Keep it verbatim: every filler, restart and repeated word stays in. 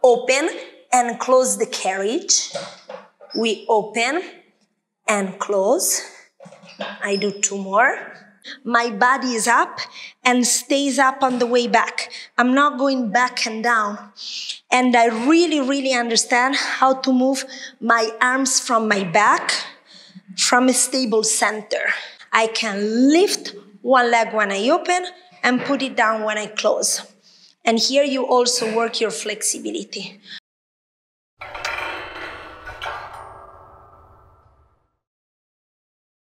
open and close the carriage. We open and close. I do two more. My body is up and stays up on the way back. I'm not going back and down. And I really, really understand how to move my arms from my back, from a stable center. I can lift one leg when I open and put it down when I close. And here you also work your flexibility.